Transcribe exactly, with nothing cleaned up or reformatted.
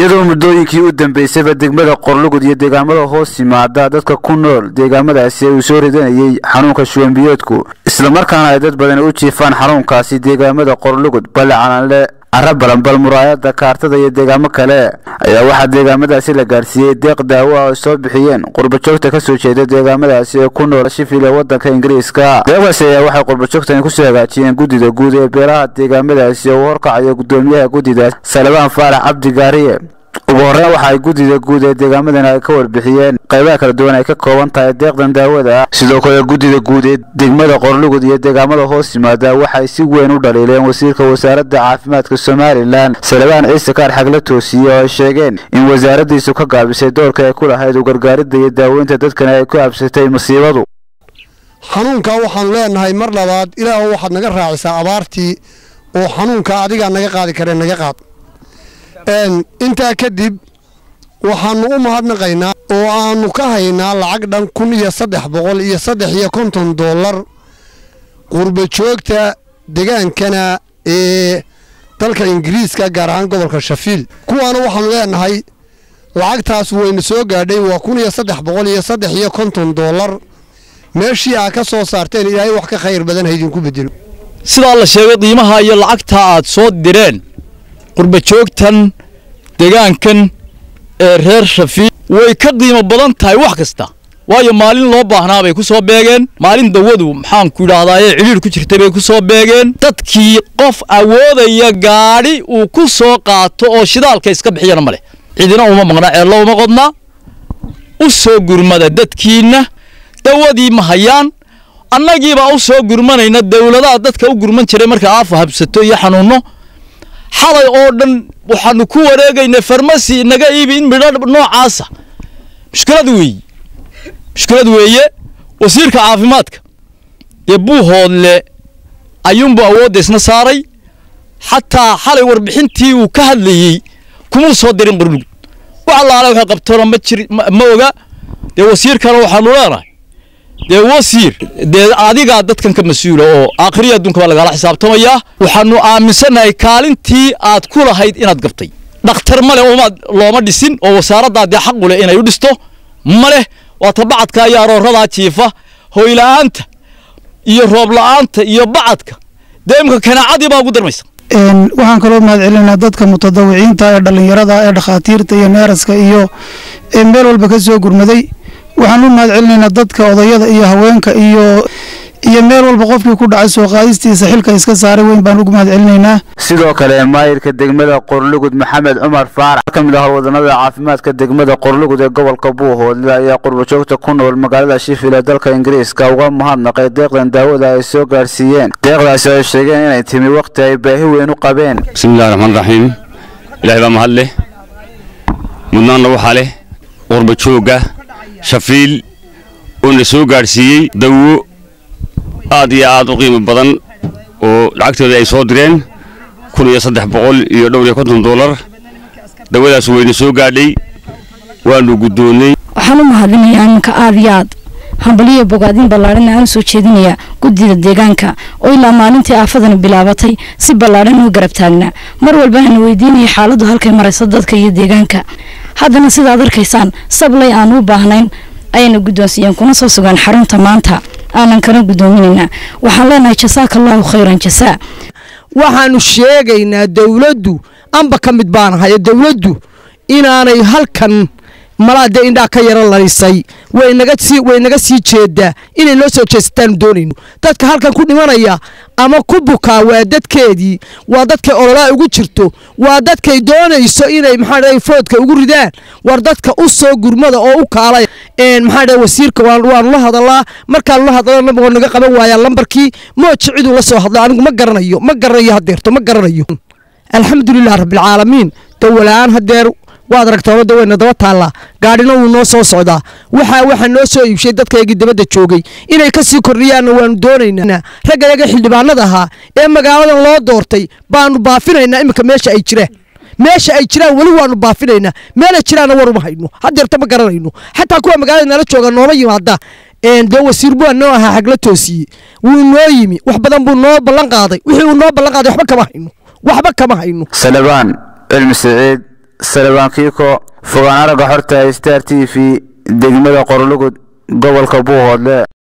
iyadoo muddooyinkii u dambeysay degmada Qorlugud iyo deegaamada hoos yimaada dadka ku nool deegaamadaasi uu soo ridanayay xanuunka shuban biyoodku isla markaana ay dad badan u jiifaan xanuunkaasi deegaamada Qorlugud balcaanle arabalan bal muraayada kaartada iyo deegaamo kale ayaa waxa deegaamadaasi la gaarsiiyay deeq daawo ah oo soo bixiyeen qurba joogta ka soo jeeda deegaamadaasi ee ku nool Sheffield wadanka Ingiriiska. deeqdaasi ayaa waxay qurba joogtan ku soo hagaajiyeen gudida guud ee beeraha deegaamadaasi oo horkacaya gudoomiyaha gudida Salabaan Faarax Cabdi Gaariye. ugu horreyn waxa ay gudida guud ee deegaamadana ay ka warbixiyeen qaybaha kala duwan ay ka kooban tahay deeqdan daawada. sidoo kale gudida guud ee degmada Qorlugud iyo deegaamada hoos yimaada waxay si weyn u dhaliileen wasiirka wasaaradda caafimaadka Soomaaliland Salabaan Ciise Kaar Xagla Toosiye oo sheegeen in wasaaraddiisu ka gaabisay doorka ay ku lahayd u gargaaridda iyo daaweynta dadkan ay ku absatay masiibadu. xanuunka waxaan leenahay mar labaad ilaahu waxaad naga raacisaa abaartii oo xanuunka adiga naga qaadi kareen naga qaad. intaa kadib waxaanu u mahadnaqaynaa oo aanu ka haynaa lacag dhan kun iyo saddex boqol iyo saddex iyo konton dollar qurba joogta degaankana ee dalka Ingiriiska gaar ahaan gobolka Sheffield. kuwaana waxaanu leenahay lacagtaas wayna soo gaadhay waa kun iyo saddex boqol iyo saddex iyo konton dollar meeshii aad ka soo saarteen ilaahay wax ka khayr badan haydin ku bedelo. sida la sheegay qiimaha iyo lacagta aad soo direen qurba joogtan deegaankan ee reer Sheffield way ka qiimo badan tahay wax kasta waayo maalin loo baahnaa bay ku soo beegeen maalin dawadu maxaan ku yiraahdaa ee ciliir ku jirtay bay ku soo beegeen dadkii qof awoodaya gaari uu ku soo qaato oo shidaalka iska bixiyana male cidina uma maqna ee loo maqodna u soo gurmada dadkiina dawadii ma hayaan annagiiba u soo gurmanayna dawladaha dadka u gurman jiray marka aaf habsato iyo xanuuno xalay oo dhan waxaanu ku wareegaynaa farmasi naga iibin midho noocaasa mushkilad weey mushkilad weeye wasiirka caafimaadka ee buuhoodle ayuunba awoodisna saaray xataa xalay warbixintii uu ka hadlayay kuma soo dirin Qorlugud waxa la ala waxa qabtona ma jir ma oga ee wasiirkana waxaanu leenahay dee wasiir dee adiga dadkan ka mas'uul oo aakhriya adduunka laga la xisaabtamaya waxaanu aaminsanahay kaalintii aad ku lahayd inaad gabtay dhakhtar male oo looma dhisin oo wasaaradda dee xaq u leh inay u dhisto male waa tabacadka ayaa roorada jiifa hooylaanta iyo roob la'aanta iyo bacadka deemka kanaacadii baa ugu darmaysa. een waxaan kaloo mahad celinaa dadka mutadawiciinta ee dhalinyarada ee dhakhaatiirta iyo neeraska iyo meel walba ka soo gurmaday waxaan u mahad celinaynaa dadka odayada iyo haweenka iyo iyo meel walba qofkii ku dhacay soo qaadistiisa xilka iska saaray weyn baan ugu mahad celinaynaa. sidoo kale maayirka degmada Qorlugud Maxamed Cumar Faarax kamid ah wadanada caafimaadka degmada Qorlugud ee gobolka Buuhoodle ayaa qurba joogta ku nool magaalada Sheffield ee dalka Ingiriiska uga mahadnaqay deeqdan daawada ay soo gaarsiiyeen. deeqdaasi ay sheegeen inay timi waqti ay baahi weyn u qabeen. bismillaahir rahmaanir rahiim ilaahay baa mahad leh mudnaana waxa leh qurba jooga Sheffield oo soo gaarsiiyay dawo aad iyo aad u qiimo badan oo lacagtooda ay soo direen kun iyo saddex boqol iyo dhowr iyo konton dollar dawadaas wayna soo gaadhay waanu gudoonay. waxaan u mahadinayaa iminka aad iyo aad hambaliyo bogaadin ballaaran aan soo jeedinaya gudida deegaanka oo ilaa maalintii aafadan bilaabatay si ballaaran u garab taagna mar walba aan weydiinay xaaladdu halkay marayso dadka iyo deegaanka haddana sida aad arkaysaan sablay aan u baahnayn ayna gudoonsiyeen kuna soo sugan xarunta maanta aanan kana gudoominayna waxaan leenahay jasaakallahu khayran jasaa. waxaanu sheegaynaa dawladdu amba ka mid baan ahay dawladdu inaanay halkan malaada indha ka yara larisay way naga sii way naga sii jeeda inay loo soo jeestaan doonayno dadka halkan ku dhimanaya ama ku buka waa dadkeedii waa dadka ololaa ugu jirto waa dadkay doonayso inay maxaa dhahay foodka ugu ridaan war dadka u soo gurmada oo u kaalay een maxaa dhahay wasiirka waan la hadalaa markaan la hadalana ma naga qaban waaya lambarkii mooji cid uu la soo hadlay anigu ma garanayo ma garanayo hadeerto ma garanayo alxamdulillaah rabbil caalamiin dawlaan hadeer waad aragtaa dawayna daba taala gaadhina uu noo soo socdaa waxa waxa noo soo iibshay dadkayga dibadda joogay inay ka sii kordhiyaan waan doonaynaa ragayaga xildhibaanada ahaa ee magaalada loo doortay baanu baafinaynaa imika meesha ay jiraan meesha ay jiraan wali waanu baafinaynaa meel ay jiraan war uma hayno hadeerta ma garanayno xataa kuwa magaalada nala jooga nooma yimaada een doo wasiir buu noo ahaa Xagla Toosiye wuu noo yimi wax badan buu noo ballan qaaday wixii uu noo ballan qaaday waxba kama hayno waxba kama hayno. Salabaan Cilmi Saciid Salebaan Kiiko fogaan aragga xorta Star T V degmada Qorlugud gobolka Buuhoodle.